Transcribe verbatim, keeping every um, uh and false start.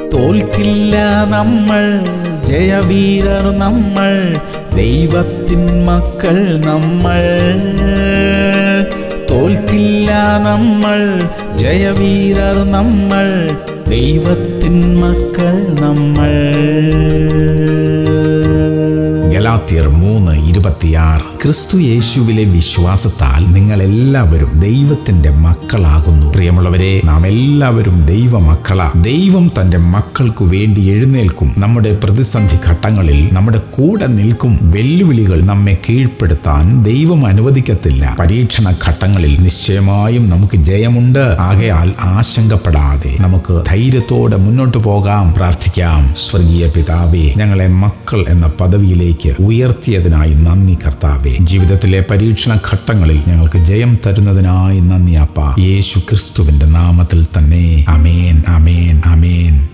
തോൽക്കില്ല നമ്മൾ, ജയവീരർ നമ്മൾ, ദൈവത്തിൻ മക്കൾ നമ്മൾ. തോൽക്കില്ല നമ്മൾ, ജയവീരർ നമ്മൾ, ദൈവത്തിൻ മക്കൾ നമ്മൾ. ഗലാത്യർ മൂന്ന് ഇരുപത്തിയാറ്. ക്രിസ്തു യേശുവിലെ വിശ്വാസത്താൽ നിങ്ങൾ എല്ലാവരും ദൈവത്തിന്റെ മക്കളാകുന്നു. പ്രിയമുള്ളവരെ, നാം എല്ലാവരും ദൈവ മക്കളാ. ദൈവം തന്റെ മക്കൾക്കു വേണ്ടി എഴുന്നേൽക്കും. നമ്മുടെ പ്രതിസന്ധി ഘട്ടങ്ങളിൽ നമ്മുടെ കൂടെ നിൽക്കും. വെല്ലുവിളികൾ നമ്മെ കീഴ്പ്പെടുത്താൻ ദൈവം അനുവദിക്കത്തില്ല. പരീക്ഷണ ഘട്ടങ്ങളിൽ നിശ്ചയമായും നമുക്ക് ജയമുണ്ട്. ആകയാൽ ആശങ്കപ്പെടാതെ നമുക്ക് ധൈര്യത്തോടെ മുന്നോട്ട് പോകാം. പ്രാർത്ഥിക്കാം. സ്വർഗീയ പിതാവേ, ഞങ്ങളെ മക്കൾ എന്ന പദവിയിലേക്ക് ഉയർത്തിയതിനായി നന്ദി കർത്താവേ. ജീവിതത്തിലെ പരീക്ഷണ ഘട്ടങ്ങളിൽ ഞങ്ങൾക്ക് ജയം തരുന്നതിനായി നന്ദി അപ്പാ. യേശു ക്രിസ്തുവിന്റെ നാമത്തിൽ തന്നെ. ആമേൻ, ആമേൻ, ആമേൻ.